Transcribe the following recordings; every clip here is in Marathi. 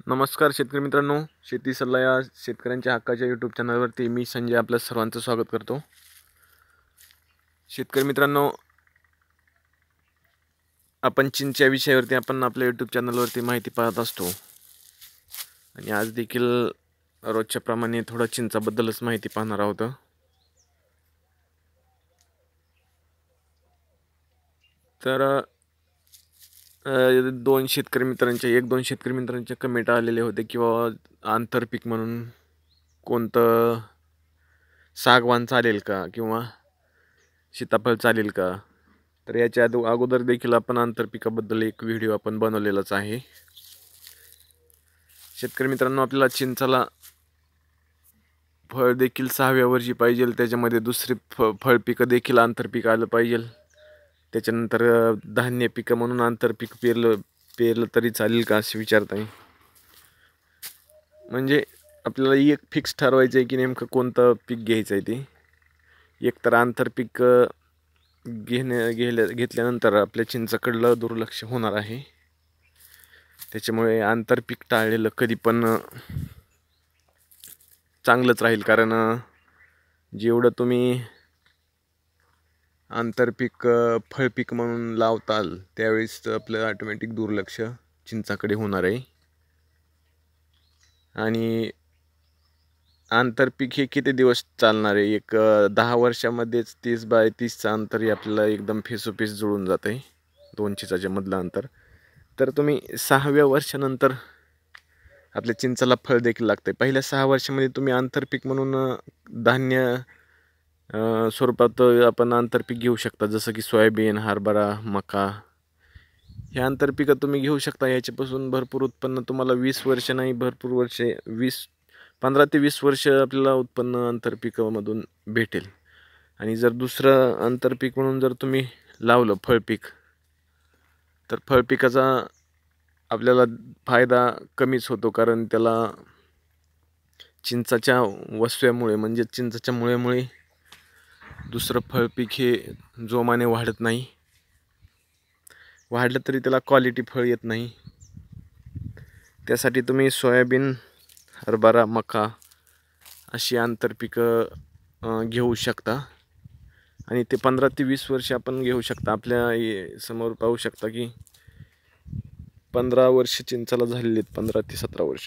नमस्कार शेतकरी मित्रांनो, शेती सल्ला या शेतकऱ्यांच्या हक्काच्या यूट्यूब चॅनलवरती मी संजय आपल्या सर्वांचं स्वागत करतो. शेतकरी मित्रांनो, आपण चिंचच्या विषयावरती आपण आपल्या यूट्यूब चॅनलवरती माहिती पाहत असतो आणि आज देखील रोजच्या प्रमाणे थोडं चिंचाबद्दलच माहिती पाहणार आहोत. तर दोन शेतकरी मित्रांचे कमेंट आलेले होते किंवा आंतरपीक म्हणून कोणतं सागवान चालेल का किंवा सीताफळ चालेल का. तर याच्या अगोदर देखील आपण आंतरपिकाबद्दल एक व्हिडिओ आपण बनवलेलाच आहे. शेतकरी मित्रांनो, आपल्याला चिंचाला फळ देखील 6व्या वर्षी पाहिजे, त्याच्यामध्ये दुसरी फळ पिकं देखील आंतरपीक आलं पाहिजे. त्याच्यानंतर धान्य पिकं म्हणून आंतरपीक पेरलं तरी चालेल का असे विचारताय. म्हणजे आपल्याला एक फिक्स ठरवायचं आहे की नेमकं कोणतं पीक घ्यायचं आहे. ते एक तर आंतरपीक घेतल्यानंतर आपल्या चिंचाकडलं दुर्लक्ष होणार आहे. त्याच्यामुळे आंतरपीक टाळलेलं कधी पण चांगलंच राहील, कारण जेवढं तुम्ही आंतरपीक फळपीक म्हणून लावताल त्यावेळेस आपलं ऑटोमॅटिक दुर्लक्ष चिंचाकडे होणार आहे. आणि आंतरपीक हे किती दिवस चालणार आहे? एक 10 वर्षामध्येच 30 बाय 30चं अंतर आपल्याला एकदम फेसोफेस जुळून जात आहे, दोन चिंचाच्या मधलं अंतर. तर तुम्ही 6व्या वर्षानंतर आपल्या चिंचाला फळ देखील लागते. पहिल्या 6 वर्षामध्ये तुम्ही आंतरपीक म्हणून धान्य स्वरूपात आपण आंतरपीक घेऊ शकता, जसं की सोयाबीन, हरभरा, मका हे आंतरपिकं तुम्ही घेऊ शकता. याच्यापासून भरपूर उत्पन्न तुम्हाला 20 वर्ष नाही, भरपूर वर्षे 15 ते 20 वर्ष आपल्याला उत्पन्न आंतरपिकामधून भेटेल. आणि जर दुसरं आंतरपीक म्हणून जर तुम्ही लावलं फळपीक, तर फळपिकाचा आपल्याला फायदा कमीच होतो, कारण त्याला चिंचाच्या वसव्यामुळे म्हणजे चिंचाच्या मुळ्यामुळे दुसरं फळपीक हे जोमाने वाढत नाही. वाढलं तरी त्याला क्वालिटी फळ येत नाही. त्यासाठी तुम्ही सोयाबीन, हरभरा, मका अशी आंतरपिकं घेऊ शकता. आणि ते 15 ते 20 वर्ष आपण घेऊ शकता. आपल्या समोर पाहू शकता की 15 वर्ष चिंचाला झालेली आहेत, 15 ते 17 वर्ष.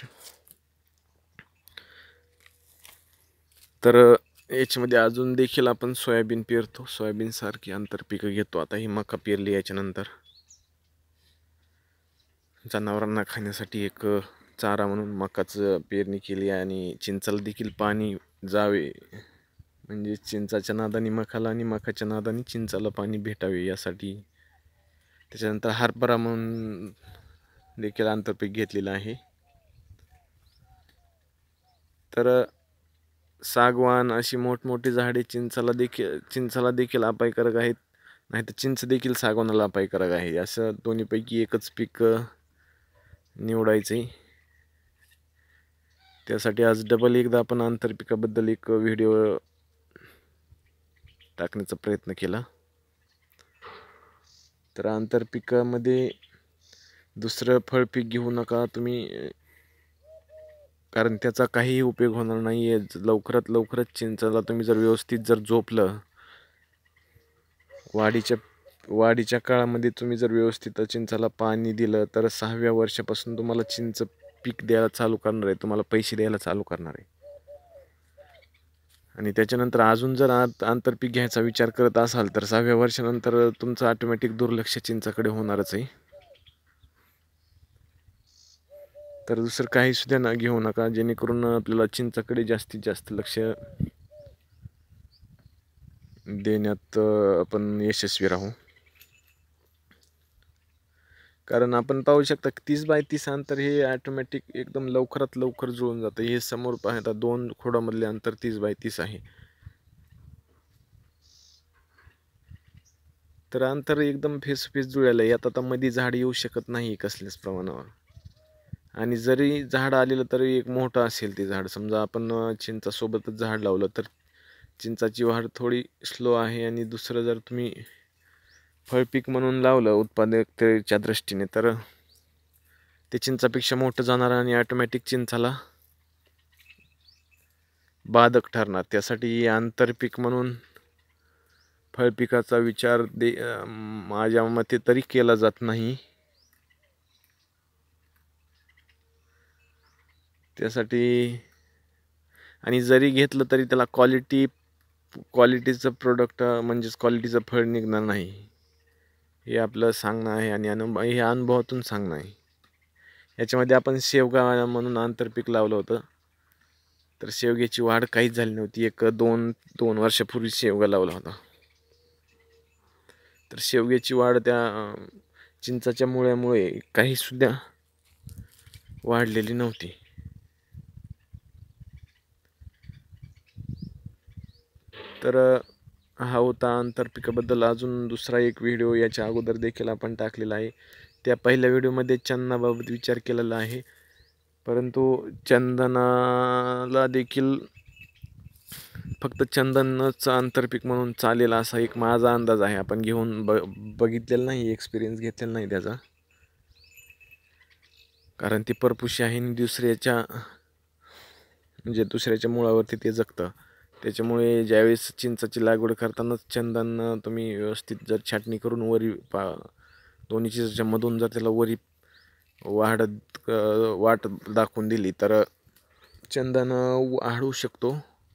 तर याच्यामध्ये अजून देखील आपण सोयाबीन पेरतो, सोयाबीन सारखी आंतरपिकं घेतो. आता ही मका पेरली, याच्यानंतर जनावरांना खाण्यासाठी एक चारा म्हणून मकाचं पेरणी केली आणि चिंचाला देखील पाणी जावे, म्हणजे चिंचाच्या नादाने मकाला आणि मकाच्या नादाने चिंचाला पाणी भेटावे यासाठी. त्याच्यानंतर हरभरा म्हणून देखील आंतरपीक घेतलेलं आहे. तर सागवान अशी मोठमोठी झाडे चिंचाला देखील अपायकारक आहेत, नाहीतर चिंच देखील सागवानाला अपायकारक आहे. असं दोन्हीपैकी एकच पीक निवडायचे. त्यासाठी आज डबल एकदा आपण आंतरपिकाबद्दल एक व्हिडिओ टाकण्याचा प्रयत्न केला. तर आंतरपिकामध्ये दुसरं फळपीक घेऊ नका तुम्ही, कारण त्याचा काहीही उपयोग होणार नाही आहे. लवकरात चिंचाला तुम्ही जर व्यवस्थित जर झोपलं, वाढीच्या काळामध्ये तुम्ही जर व्यवस्थित चिंचाला पाणी दिलं, तर 6व्या वर्षापासून तुम्हाला चिंच पीक द्यायला चालू करणार आहे, तुम्हाला पैसे द्यायला चालू करणार आहे. आणि त्याच्यानंतर अजून जर आंतरपीक घ्यायचा विचार करत असाल, तर 6व्या वर्षानंतर तुमचं ऑटोमॅटिक दुर्लक्ष चिंचाकडे होणारच आहे. तर दुसरं काही सुद्धा घेऊ नका, जेणेकरून आपल्याला चिंचाकडे जास्तीत जास्त लक्ष देण्यात आपण यशस्वी राहू. कारण आपण पाहू शकता की 30 बाय 30 अंतर हे ऑटोमॅटिक एकदम लवकरात लवकर जुळून जातं. हे समोर पाहता 2 खोडामधले अंतर 30 बाय 30 आहे. तर अंतर एकदम फेस जुळायला यात आता मध्ये झाड येऊ शकत नाही कसल्याच प्रमाणावर. आणि जरी झाड आलेलं तरी एक मोठं असेल ते झाड, समजा आपण चिंचासोबतच झाड लावलं तर चिंचाची वाढ थोडी स्लो आहे. आणि दुसरं जर तुम्ही फळपीक म्हणून लावलं उत्पादकतेच्या दृष्टीने, तर ते चिंचापेक्षा मोठं जाणार आणि ऑटोमॅटिक चिंचाला बाधक ठरणार. त्यासाठी आंतरपीक म्हणून फळपिकाचा विचार माझ्या मते तरी केला जात नाही. त्यासाठी आणि जरी घेतलं तरी त्याला क्वालिटीचं प्रोडक्ट म्हणजेच क्वालिटीचं फळ निघणार नाही, हे आपलं सांगणं आहे आणि हे अनुभवातून सांगणं आहे. याच्यामध्ये आपण शेवगा म्हणून आंतरपीक लावलं होतं, तर शेवग्याची वाढ काहीच झाली नव्हती. एक दोन वर्षापूर्वी शेवगा लावला होता, तर शेवग्याची वाढ त्या चिंचाच्या मुळ्यामुळे काही सुद्धा वाढलेली नव्हती. तर हा होता आंतरपिकाबद्दल. अजून दुसरा एक व्हिडिओ याच्या अगोदर देखील आपण टाकलेला आहे. त्या पहिल्या व्हिडिओमध्ये चंदनाबाबत विचार केलेला आहे, परंतु चंदनाला देखील फक्त चंदनच आंतरपीक म्हणून चालेल असा एक माझा अंदाज आहे. आपण घेऊन बघितलेलं नाही, एक्सपिरियन्स घेतलेला नाही त्याचा, कारण ती परपुशी आहे आणि दुसऱ्याच्या मुळावरती ते जगतं. त्याच्यामुळे ज्यावेळेस चिंचाची लागवड करतानाच चंदन तुम्ही व्यवस्थित जर छाटणी करून वरी दोन्ही चिंचाच्या मधून जर त्याला वरी वाट दाखवून दिली तर चंदन वाढू शकतो.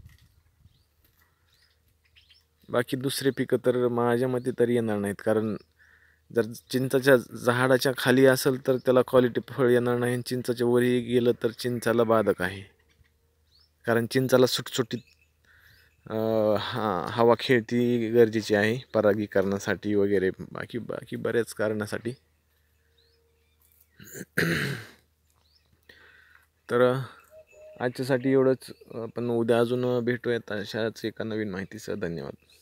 बाकी दुसरे पिकं तर माझ्या मते तरी येणार नाहीत, कारण जर चिंचाच्या झाडाच्या खाली असेल तर त्याला क्वालिटी फळ येणार नाही, आणि चिंचाच्या वरी गेलं तर चिंचाला बाधक आहे. कारण चिंचाला सुटसुटीत हवा खेळती गरजेची आहे परागीकरणासाठी वगैरे, बाकी बऱ्याच कारणासाठी. तर आजच्यासाठी एवढंच. आपण उद्या अजून भेटूयात अशाच एका नवीन माहितीसह. धन्यवाद.